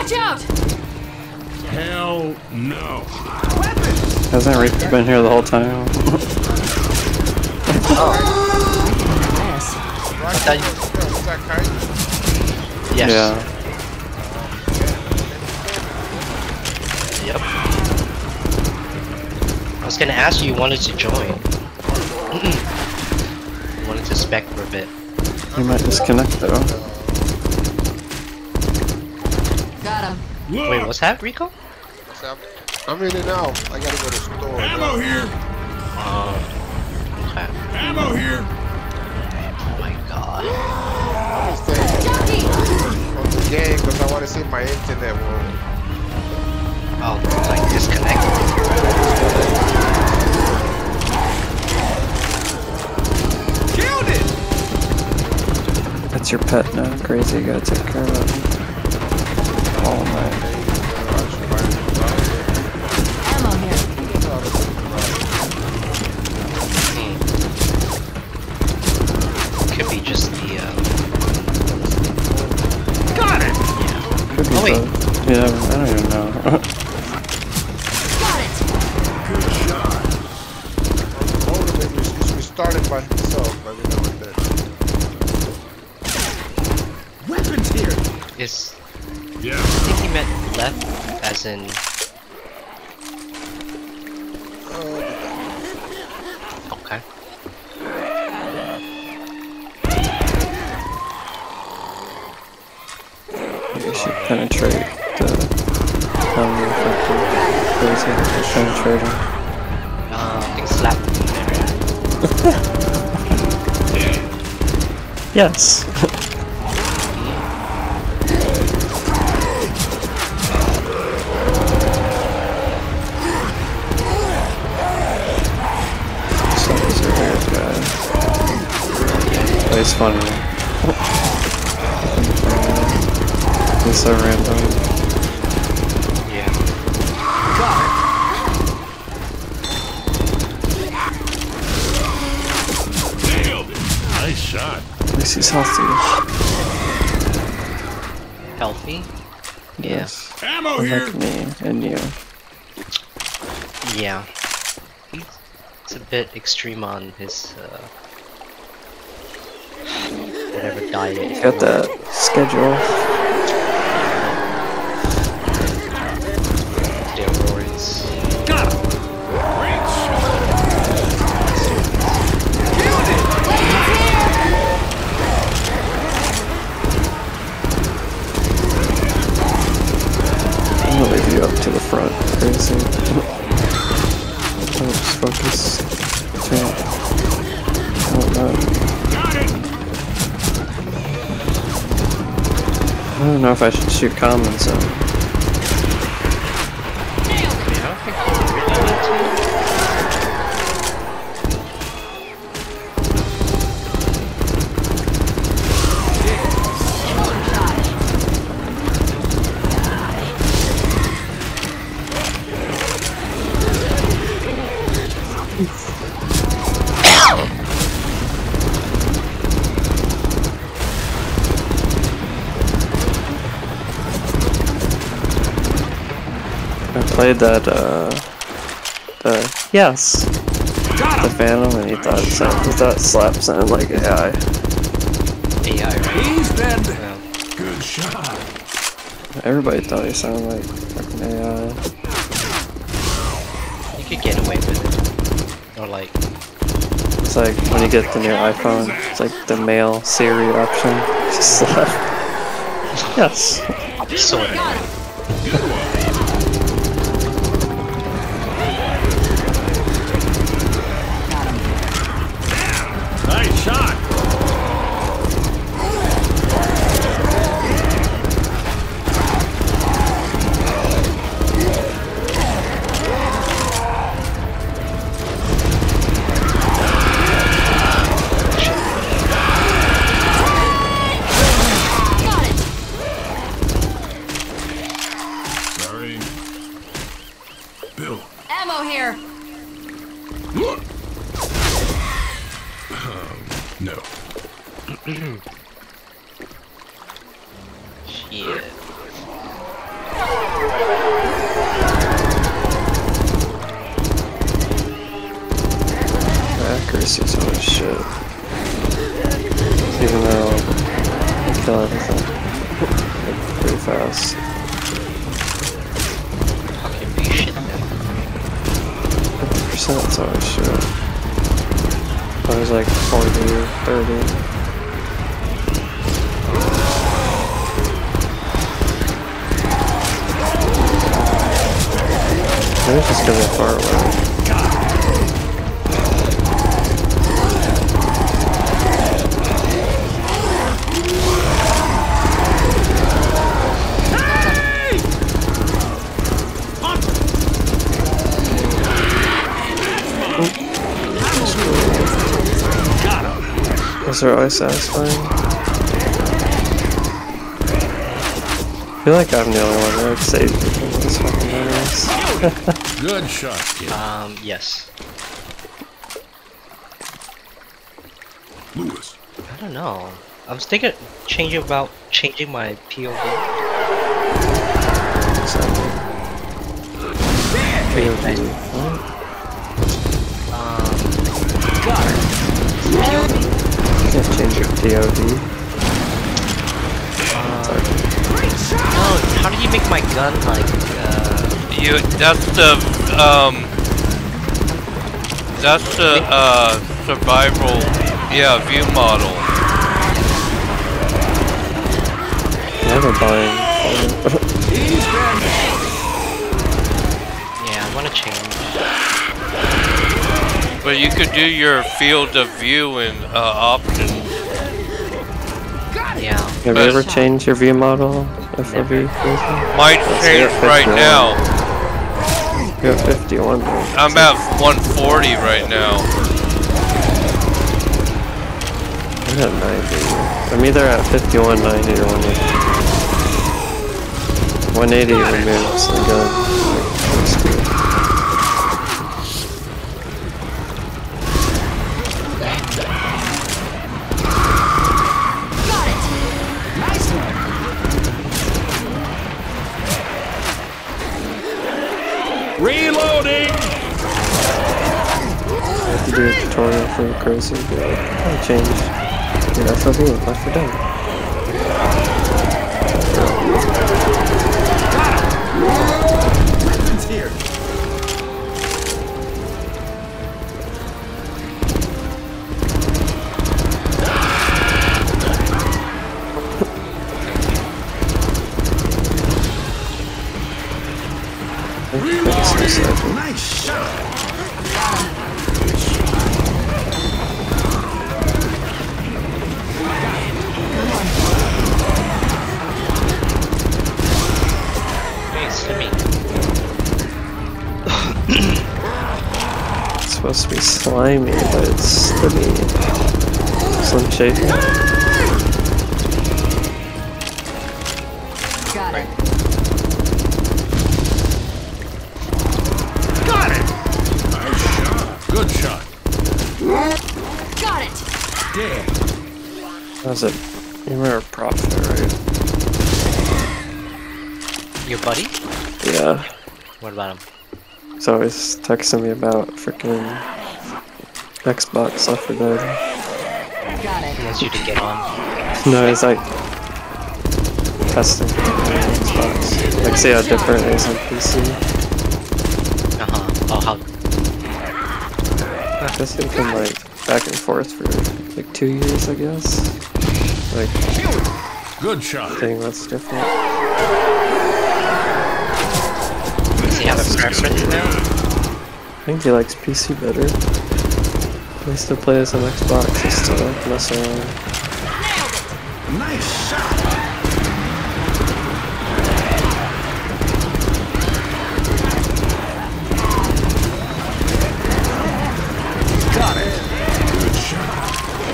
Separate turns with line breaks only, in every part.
Watch out!
Hell no.
Hasn't Rico been here the whole time?
Yes.
I thought you... Was that Kite?
Yes.
Yeah.
Yep. I was gonna ask you wanted to join. Wanted to spec for a bit.
He might disconnect though.
Got him.
Wait, what's that, Rico?
So I'm in and out. I gotta go to the store.
Ammo here.
Okay.
Ammo here.
Oh my god.
I'm just staying on the game because I want to see if my internet will.
Oh, like disconnect.
Killed it.
That's your pet now, crazy. You gotta take care of it. All night.
Ammo here.
Could be just the
Got it.
yeah.
Could be
Oh, wait.
both. Yeah, I don't even know.
Got it.
Good shot.
Motivator is started by himself every now and then.
Weapons here.
Is
Yeah.
I think he meant left as in okay.
You should penetrate the crazy penetrating.
I think slap
Yes. So these are weird guys. But it's funny. It's so random.
yeah.
Nailed it. Nice shot.
At least he's healthy.
Healthy?
Yes.
Ammo here.
Like me and you.
Yeah. He's a bit extreme on his whatever diet.
He's got that schedule.
Steroids.
Got him. Great shot. Killed it.
I'm gonna leave you up to the front. Crazy. Oops, focus. Oh no.
Got it.
I don't know if I should shoot common zone.
I don't think you really need to.
I played that, yes, the Phantom, and he thought Slap sounded like AI.
AI, right?
He's dead.
Yeah.
Good shot.
Everybody thought he sounded like fucking AI.
You could get away with it. Or like,
It's like when you get the new iPhone, it's like the male Siri option. Just Slap. Yes.
sort of.
Got him.
Nice shot.
Got it.
Sorry. Bill.
Ammo here.
No.
Shit.
accuracy's always shit. Even though I kill everything like, pretty fast.
Fucking be shit though.
50%'s always shit. Always like 40 or 30. Maybe just because they're far away. Those are always satisfying. I feel like I'm the only one that saved from these fucking enemies.
Good shot, kid.
Yes.
Lewis.
I don't know. I was thinking changing my POV.
You can't change your POV.
No, how do you make my gun like,
that's the survival, view model.
Never buying.
yeah, I want to change.
But you could do your field of view in options.
Yeah.
Have you ever changed your view model? FOV?
Mine's changed right now.
You're at 51. Bro.
I'm at 140 right now.
I'm at 90. I'm either at 51, 90, or 180. 180 removes the gun.
Reloading!
I have to do a tutorial for the crazy. Be like, I changed your FOV Left 4 Dead.
Weapons here. Nice shot.
Hey, Slimmy.
It's supposed to be slimy, but it's slimy. Slim Shady.
Got it.
Good shot.
Got it.
Damn.
How's it? You remember Prophet, right?
Your buddy?
Yeah.
What about him?
He's always texting me about freaking Xbox Left 4 Dead.
Got
He
it.
wants you to get on.
No, he's like testing Xbox. Like, see how different it is on PC.
Oh, how?
I guess we've been like back and forth for like 2 years, I guess. Like,
Good shot.
thing that's different.
Does he have a preference now?
I think he likes PC better. He still plays on Xbox just to like mess around.
Nice shot. Got it. Good shot.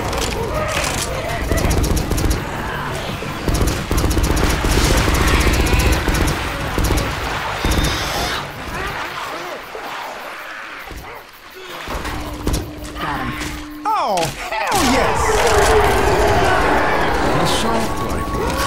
Got him.
Oh, hell yes! Assault rifle.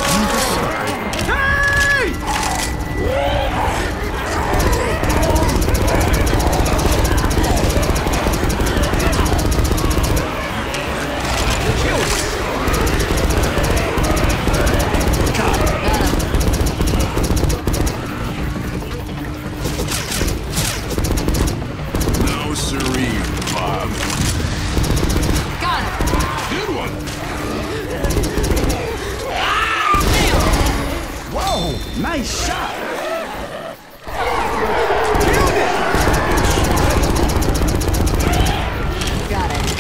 Nice shot.
Got it.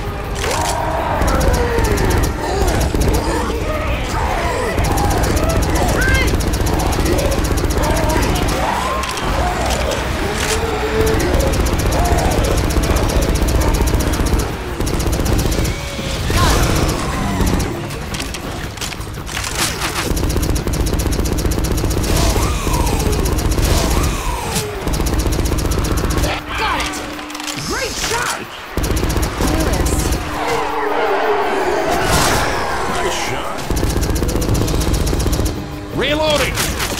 Reloading!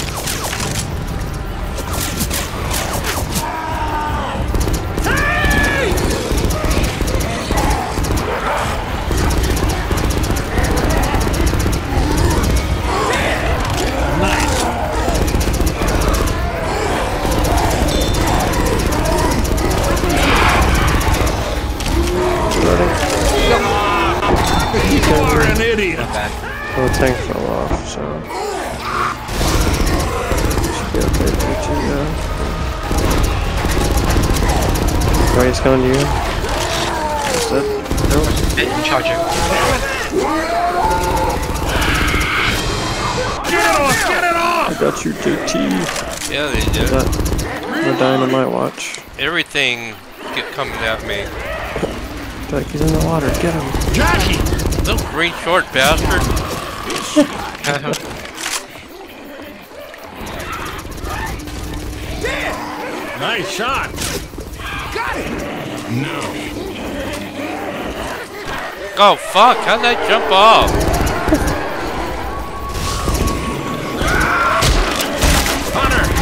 You are an idiot!
Well, the tank fell off, so should be okay to now. Right, he's coming to you. That's it. Nope.
Charger.
Get it off! Get it off!
I got you, JT.
Yeah, they do.
The dynamite watch.
Everything kept coming at me.
Like he's in the water. Get him.
Jackie!
Little green short bastard.
Nice shot! Got it! No.
Oh fuck! How'd that jump off?
Hunter!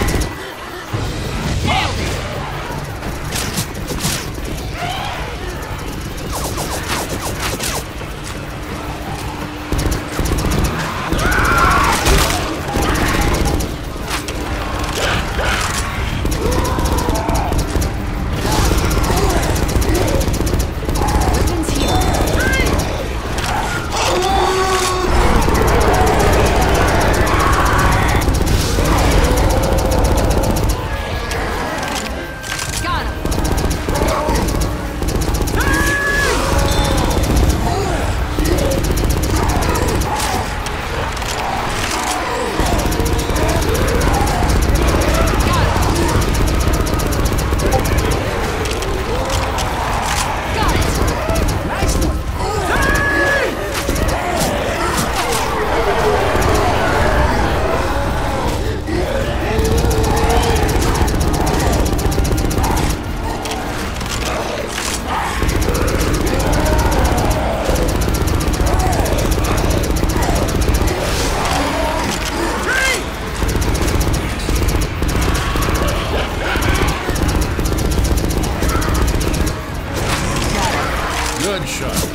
Good shot.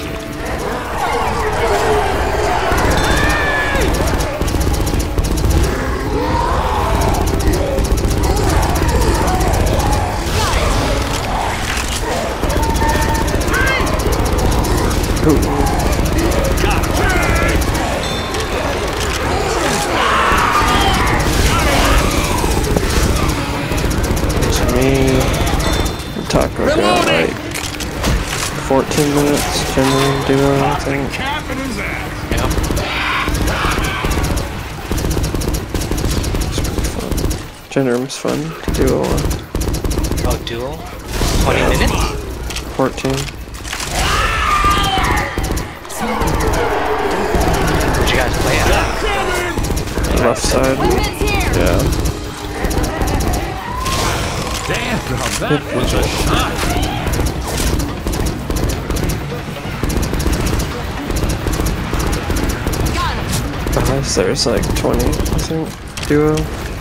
It's me. Taco got like 14 minutes generally duo, I think.
Yeah.
It's pretty fun. Generum's fun to duo on.
Oh, duel? 20 minutes?
14.
Where'd you guys play at?
Left side.
Weapons here!
Yeah.
Damn, that was a shot.
Guys, there's like 20, I think, duo.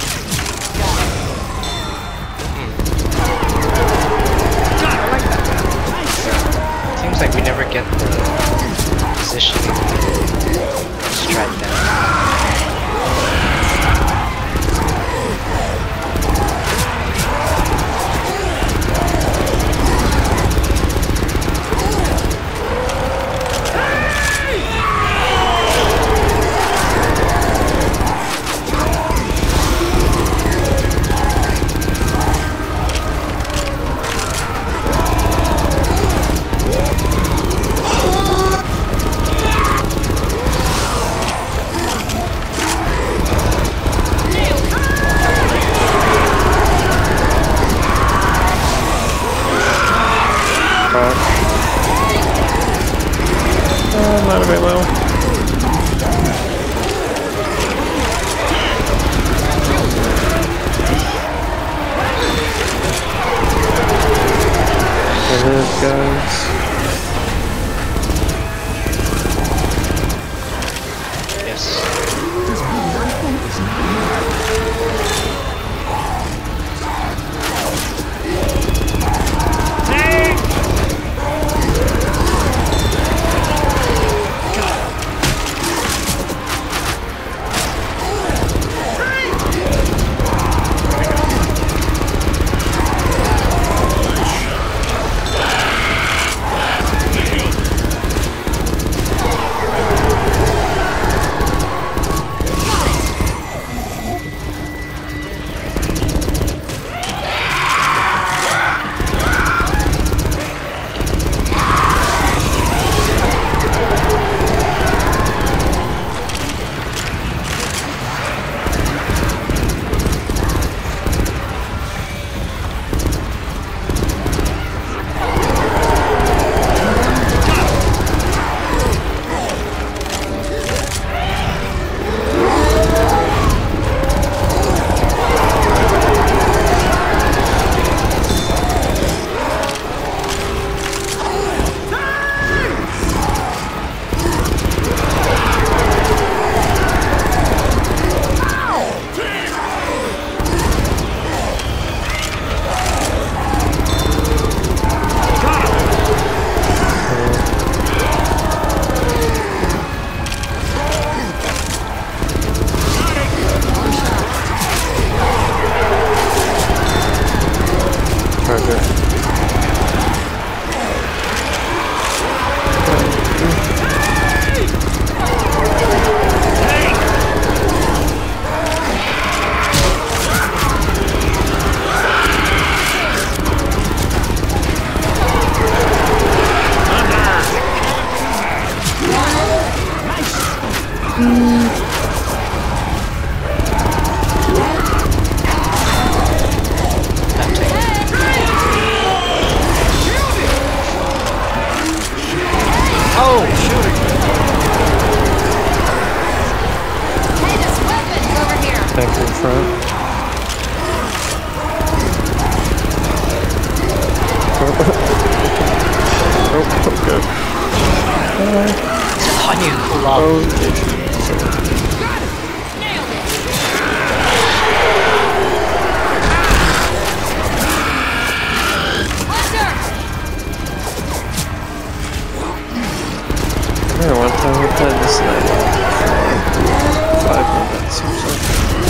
Seems like we never get the position strike down.
good.
I need to cool off.
Oh, yeah, one time we played this night for 5 minutes or something.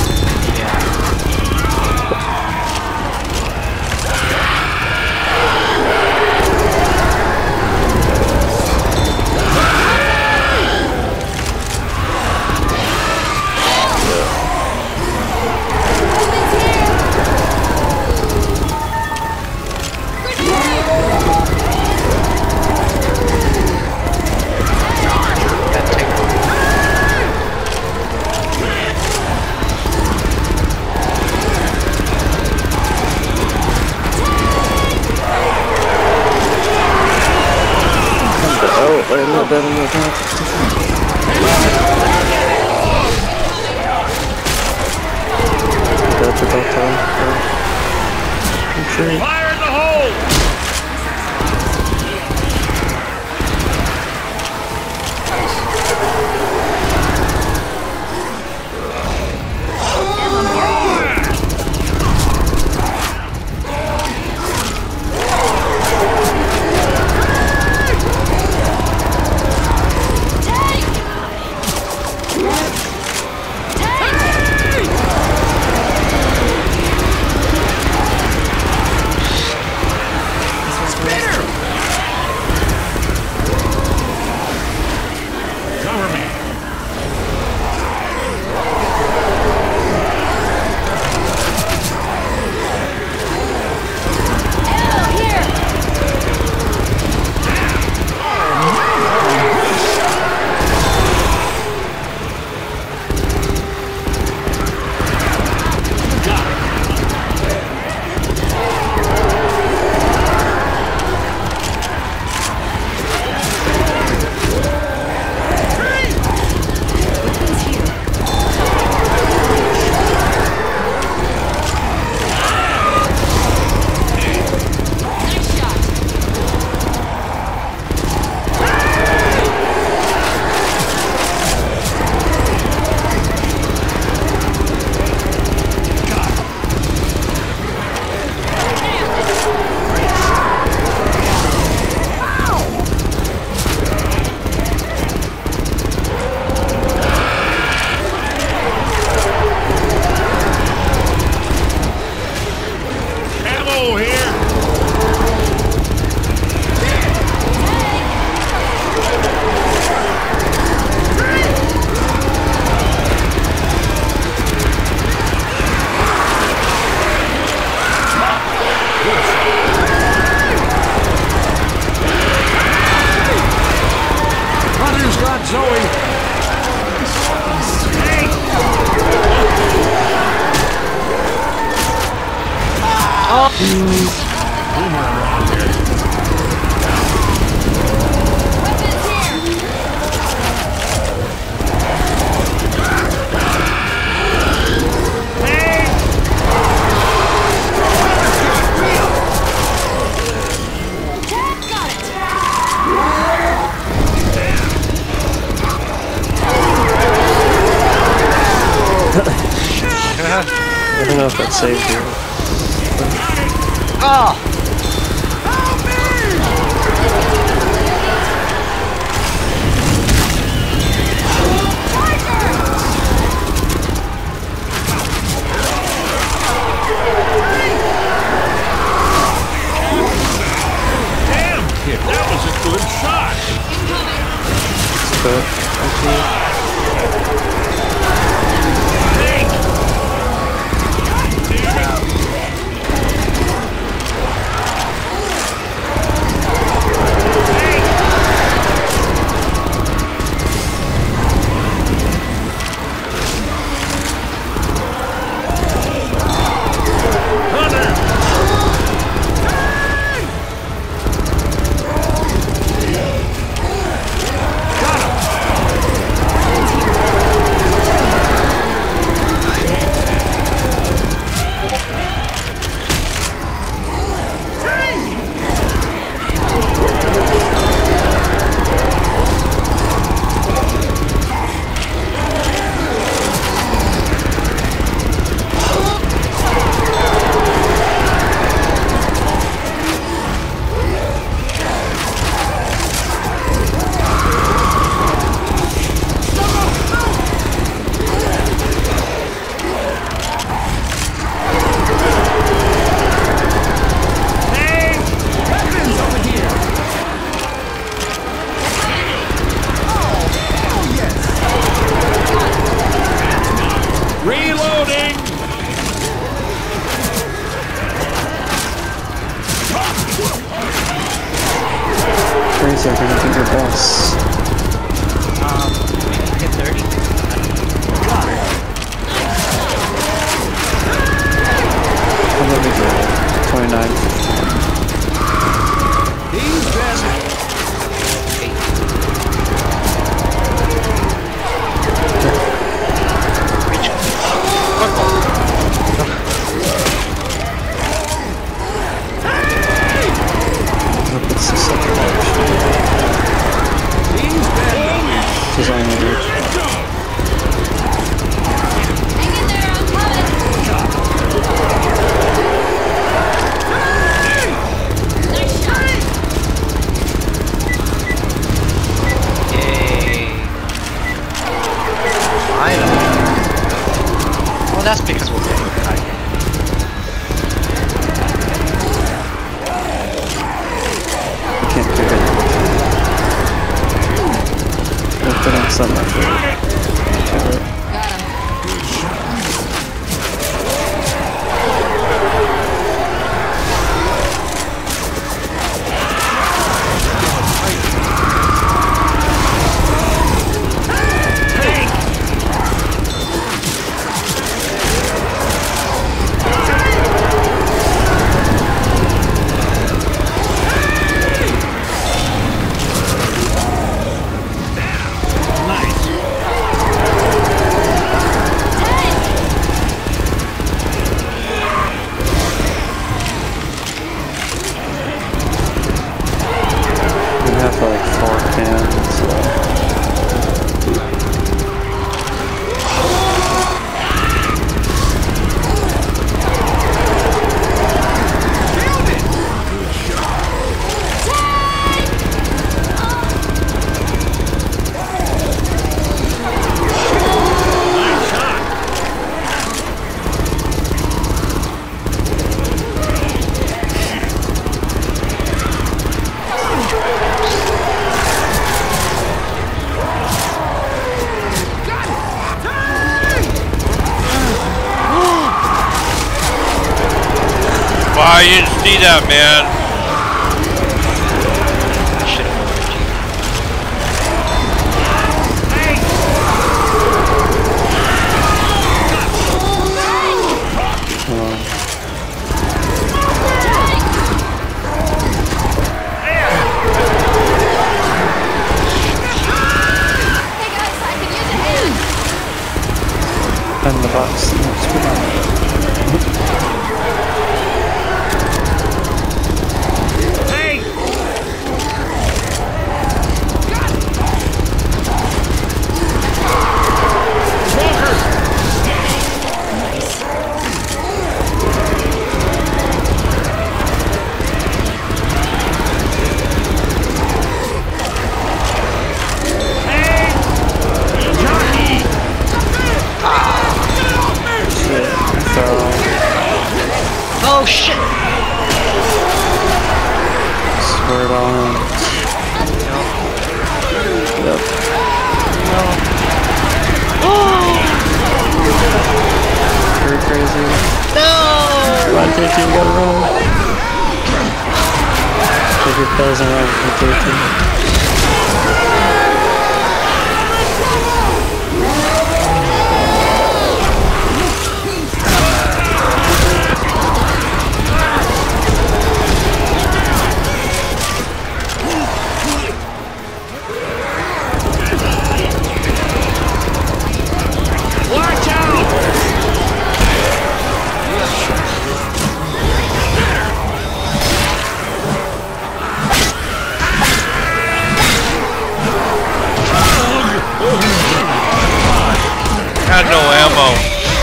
Oh, wait, I'm not dead, I'm not dead. Dead for both times. I'm sure.
Fire in the hole!
I don't know if that saved you.
Oh!
Damn, kid, that was a good shot.
It's good. Thank you. 29. Hope it's the second option. This is only reach.
Hang in there, I'm coming. Nice shot.
Yay. Finally. Well, that's because we're getting high.
Can't do it. If they don't send my food.
Got him.
We have like 4 cans left.
Why you didn't see that, man?
Shit.
Hey guys, I could use a hand.
And the box next to me. Shit, I fell.
Oh shit!
Swear on. Yep. You're crazy.
No!
Come on, JT, you gotta run. Take your pills and run for JT.
Had no ammo.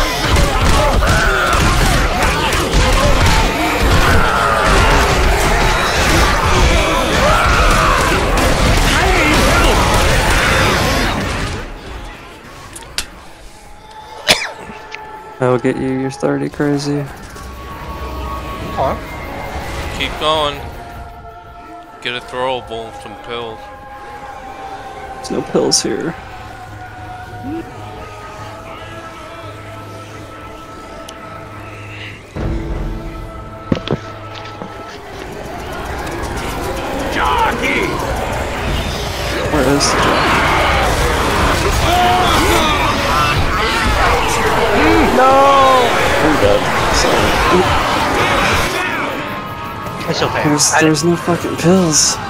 I'll get you your 30, crazy.
Huh?
Keep going. Get a throwable, some pills.
There's no pills here. Where is the jockey? No! I'm dead. Sorry.
It's okay.
There's no fucking pills.